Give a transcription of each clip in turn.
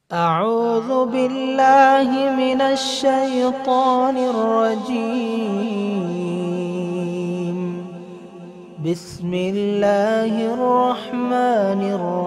أعوذ بالله من الشيطان الرجيم بسم الله الرحمن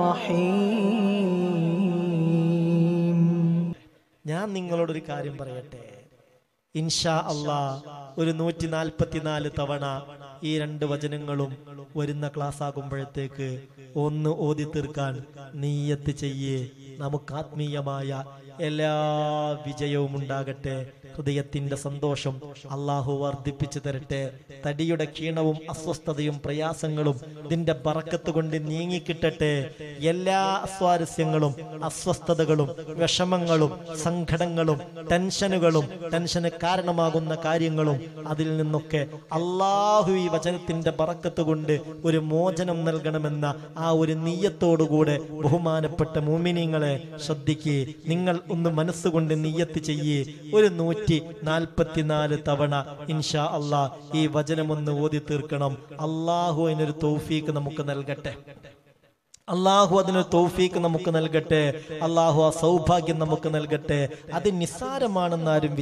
الرحيم ഞാൻ നിങ്ങളോടൊരു കാര്യം പറയട്ടെ. ഇൻഷാ അല്ലാ ഒരു 144 തവണ ഈ രണ്ട് വചനങ്ങളും വരുന്ന ക്ലാസ് ആകുമ്പോഴത്തേക്ക് ഒന്ന് ഓതി തീർക്കാൻ നിയ്യത്ത് ചെയ്യേ. നമുക്ക് ആത്മീയമായ എല്ലാ വിജയവും ഉണ്ടാകട്ടെ. ഹൃദയത്തിന്റെ സന്തോഷം അള്ളാഹു വർദ്ധിപ്പിച്ചു തരട്ടെ. തടിയുടെ ക്ഷീണവും അസ്വസ്ഥതയും പ്രയാസങ്ങളും ഇതിന്റെ ബറക്കത്ത് കൊണ്ട് നീങ്ങിക്കിട്ടട്ടെ. എല്ലാ അസ്വാരസ്യങ്ങളും അസ്വസ്ഥതകളും വിഷമങ്ങളും സങ്കടങ്ങളും ടെൻഷന് കാരണമാകുന്ന കാര്യങ്ങളും അതിൽ നിന്നൊക്കെ അള്ളാഹു ഈ വചനത്തിന്റെ ബറക്കത്ത് കൊണ്ട് ഒരു മോചനം നൽകണമെന്ന ആ ഒരു നിയ്യത്തോടുകൂടെ ബഹുമാനപ്പെട്ട മുഅ്മിനീങ്ങളെ ശ്രദ്ധിക്കേ. നിങ്ങൾ ഒന്ന് മനസ്സുകൊണ്ട് നിയ്യത്ത് ചെയ്യേ. ഒരു 144 തവണ ഇൻഷാ അല്ലാ ഈ വചനമൊന്ന് ഓതി തീർക്കണം. അള്ളാഹു അതിനൊരു തൗഫീക്ക് നമുക്ക് നൽകട്ടെ. അള്ളാഹു അതിനൊരു തൗഫീക്ക് നമുക്ക് നൽകട്ടെ. അള്ളാഹു ആ സൗഭാഗ്യം നമുക്ക് നൽകട്ടെ. അത് നിസ്സാരമാണെന്നാരും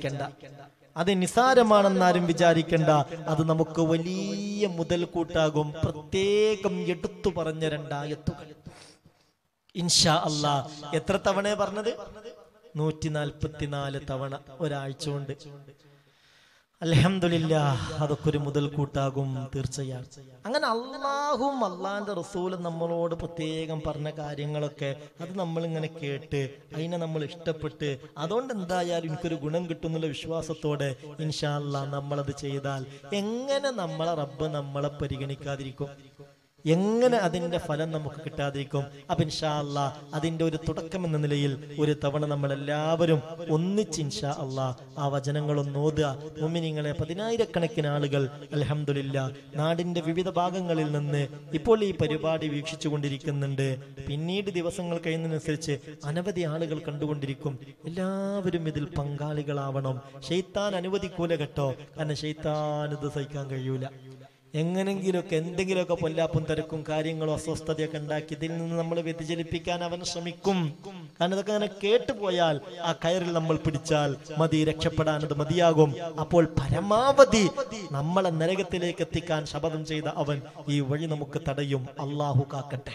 വിചാരിക്കണ്ട. അത് നമുക്ക് വലിയ മുതൽക്കൂട്ടാകും. പ്രത്യേകം എടുത്തു പറഞ്ഞ രണ്ടായത്തുകൾ ഇൻഷാ അല്ലാ. എത്ര തവണ പറഞ്ഞത്? 144 തവണ ഒരാഴ്ച കൊണ്ട്. അൽഹംദുലില്ലാഹ്, അതൊക്കെ ഒരു മുതൽക്കൂട്ടാകും തീർച്ചയായും. അങ്ങനെ അള്ളാഹും അള്ളാന്റെ റസൂലും നമ്മളോട് പ്രത്യേകം പറഞ്ഞ കാര്യങ്ങളൊക്കെ അത് നമ്മളിങ്ങനെ കേട്ട് അതിനെ നമ്മൾ ഇഷ്ടപ്പെട്ട് അതുകൊണ്ട് എന്തായാലും എനിക്കൊരു ഗുണം കിട്ടുന്നുള്ള വിശ്വാസത്തോടെ ഇൻഷാ അല്ലാ നമ്മളത് ചെയ്താൽ എങ്ങനെ നമ്മളെ റബ്ബ് നമ്മളെ പരിഗണിക്കാതിരിക്കും? എങ്ങനെ അതിന്റെ ഫലം നമുക്ക് കിട്ടാതിരിക്കും? അപ്പൊ ഇൻഷാ അല്ലാ അതിന്റെ ഒരു തുടക്കം എന്ന നിലയിൽ ഒരു തവണ നമ്മൾ എല്ലാവരും ഒന്നിച്ച് ഇൻഷാ അല്ലാ ആ വചനങ്ങളൊന്ന് ഓതുക. മുഅ്മിനീങ്ങളെ, 10,000-കണക്കിന് ആളുകൾ അൽഹംദുലില്ലാഹ് നാടിന്റെ വിവിധ ഭാഗങ്ങളിൽ നിന്ന് ഇപ്പോൾ ഈ പരിപാടി വീക്ഷിച്ചു കൊണ്ടിരിക്കുന്നുണ്ട്. പിന്നീട് ദിവസങ്ങൾ കഴിയുന്നതിനനുസരിച്ച് അനവധി ആളുകൾ കണ്ടുകൊണ്ടിരിക്കും. എല്ലാവരും ഇതിൽ പങ്കാളികളാവണം. ശൈത്താൻ അനുവദിക്കൂല കേട്ടോ. കാരണം ശൈത്താൻ ഇത് സഹിക്കാൻ കഴിയൂല. എങ്ങനെങ്കിലുമൊക്കെ എന്തെങ്കിലുമൊക്കെ പൊല്ലാപ്പും തിരക്കും കാര്യങ്ങളും അസ്വസ്ഥതയൊക്കെ ഉണ്ടാക്കി ഇതിൽ നിന്ന് നമ്മൾ വ്യതിചലിപ്പിക്കാൻ അവൻ ശ്രമിക്കും. കാരണം ഇതൊക്കെ അങ്ങനെ കേട്ടുപോയാൽ ആ കയറിൽ നമ്മൾ പിടിച്ചാൽ മതി, രക്ഷപ്പെടാനത് മതിയാകും. അപ്പോൾ പരമാവധി നമ്മളെ നരകത്തിലേക്ക് എത്തിക്കാൻ ശപഥം ചെയ്ത അവൻ ഈ വഴി നമുക്ക് തടയും. അള്ളാഹു കാക്കട്ടെ.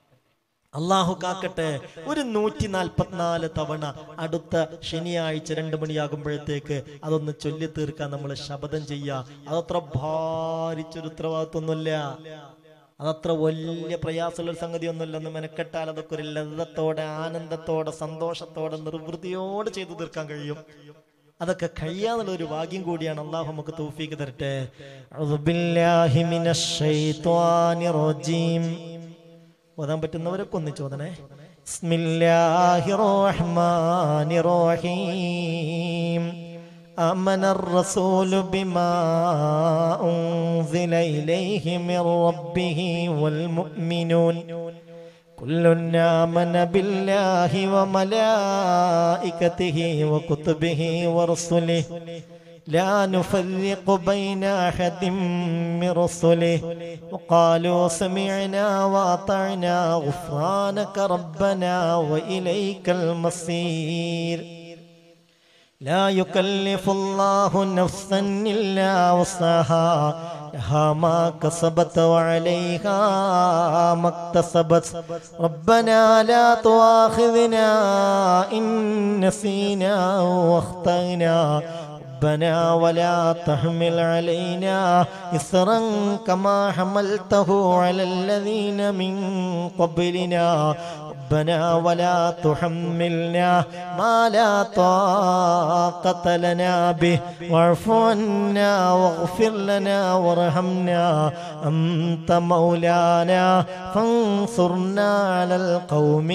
ഒരു 144 തവണ അടുത്ത ശനിയാഴ്ച 2 മണിയാകുമ്പോഴത്തേക്ക് അതൊന്ന് ചൊല്ലി തീർക്കാൻ നമ്മൾ ശപഥം ചെയ്യുക. അതത്ര ഭാരിച്ചൊരു ഉത്തരവാദിത്വമൊന്നുമില്ല. അതത്ര വലിയ പ്രയാസമുള്ളൊരു സംഗതിയൊന്നുമില്ല. ഒന്ന് മെനക്കെട്ടാൽ അതൊക്കെ ഒരു ലളിതത്തോടെ ആനന്ദത്തോടെ സന്തോഷത്തോടെ നിർവൃതിയോടെ ചെയ്തു തീർക്കാൻ കഴിയും. അതൊക്കെ കഴിയാന്നുള്ള ഒരു ഭാഗ്യം കൂടിയാണ്. അള്ളാഹു നമുക്ക് തൗഫീക്ക് തരട്ടെ. അഊദുബില്ലാഹി മിനശ് ശൈത്വാനിർ റജീം. ഓതാൻ പറ്റുന്നവരൊക്കെ ഒന്നിച്ചോദനെ. ബിസ്മില്ലാഹിർ റഹ്മാനിർ റഹീം. ആമനർ റസൂലു ബിമാ ഉൻസില ഇലൈഹി മിർ റബ്ബിഹി വൽ മുഅ്മിനൂൻ കുല്ലുൻ ആമന ബില്ലാഹി വ മലായികതിഹി വ കുതുബിഹി വ റസുലിഹി لا نفرق بين أحد من رسله وقالوا سمعنا وأطعنا غفرانك ربنا وإليك المصير لا يكلف الله نفسا إلا وسعها لها ما كسبت وعليها ما اكتسبت ربنا لا تؤاخذنا إن نسينا واخطأنا ربنا ولا تحمل علينا إصرا كما حملته على الذين من قبلنا ربنا ولا تحملنا ما لا طاقة لنا به واعف عنا واغفر لنا وارحمنا أنت مولانا فانصرنا على القوم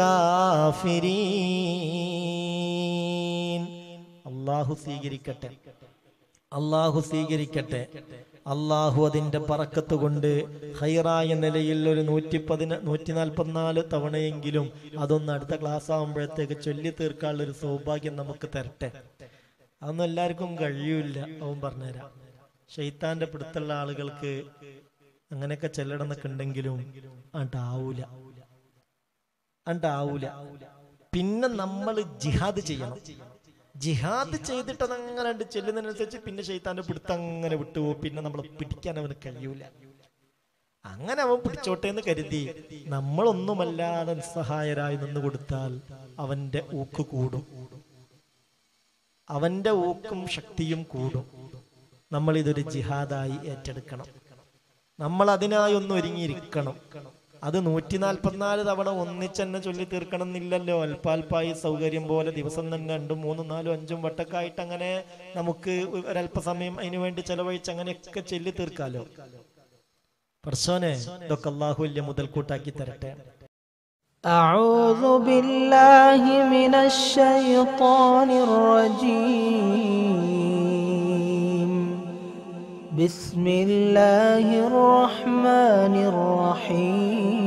الكافرين. അള്ളാഹു സ്വീകരിക്കട്ടെ. അള്ളാഹു അതിന്റെ ബറക്കത്ത് കൊണ്ട് ഖൈറായ നിലയിൽ ഒരു 144 തവണയെങ്കിലും അതൊന്ന് അടുത്ത ക്ലാസ് ആകുമ്പോഴത്തേക്ക് ചൊല്ലി തീർക്കാനുള്ള ഒരു സൗഭാഗ്യം നമുക്ക് തരട്ടെ. അതൊന്നും എല്ലാവർക്കും കഴിയൂല. അവൻ പറഞ്ഞുതരാം. ശൈത്താന്റെ പിടുത്തുള്ള ആളുകൾക്ക് അങ്ങനെയൊക്കെ ചെല്ലണമെന്നൊക്കെ ഉണ്ടെങ്കിലും അണ്ടാവൂല. പിന്നെ നമ്മൾ ജിഹാദ് ചെയ്യണം. ജിഹാദ് ചെയ്തിട്ട് അതങ്ങനെ ചെല്ലുന്നതിനനുസരിച്ച് പിന്നെ ശൈത്താന്റെ പിടുത്തം അങ്ങനെ വിട്ടുപോകും. പിന്നെ നമ്മളെ പിടിക്കാൻ അവന് കഴിയൂല. അങ്ങനെ അവൻ പിടിച്ചോട്ടെ എന്ന് കരുതി നമ്മളൊന്നുമല്ലാതെ നിസ്സഹായരായി നിന്ന് കൊടുത്താൽ അവന്റെ ഊക്ക് കൂടും, അവന്റെ ഊക്കും ശക്തിയും കൂടും. നമ്മൾ ഇതൊരു ജിഹാദായി ഏറ്റെടുക്കണം. നമ്മൾ അതിനായി ഒന്ന് ഒരുങ്ങിയിരിക്കണം. അത് 144 തവണ ഒന്നിച്ചെന്നെ ചൊല്ലി തീർക്കണം എന്നില്ലല്ലോ. അല്പാൽപ്പായി സൗകര്യം പോലെ ദിവസം തന്നെ 2, 3, 4, 5 വട്ടക്കായിട്ട് അങ്ങനെ നമുക്ക് ഒരല്പസമയം അതിനു വേണ്ടി ചെലവഴിച്ച് അങ്ങനെയൊക്കെ ചൊല്ലി തീർക്കാലോ. പടച്ചോനെ ഇതൊക്കെ അല്ലാഹു വലിയ മുതൽക്കൂട്ടാക്കി തരട്ടെ. അഊദു ബില്ലാഹി മിനശ് ശൈത്വാനിർ റജീം. ബിസ്മില്ലാഹിർ റഹ്മാനിർ റഹീം.